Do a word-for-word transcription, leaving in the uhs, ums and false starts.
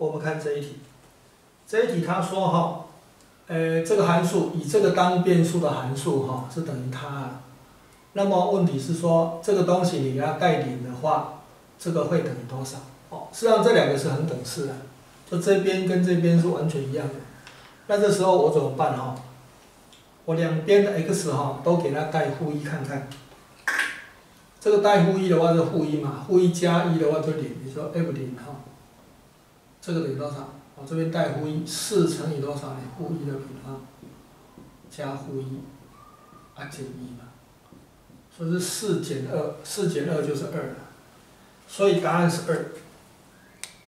我们看这一题，这一题他说哈，呃，这个函数以这个当变数的函数哈是等于它啊。那么问题是说，这个东西你要带零的话，这个会等于多少？哦，实际上这两个是很等式的，就这边跟这边是完全一样的。那这时候我怎么办哈？我两边的 x 哈都给它带负一看看。这个带负一的话是负一嘛，负一加一的话就零，你说 f 零哈，这个等于多少？我这边带负一，四乘以多少呢？负一的平方加负一啊减一嘛。所以是四减二，四减二就是二了，所以答案是二。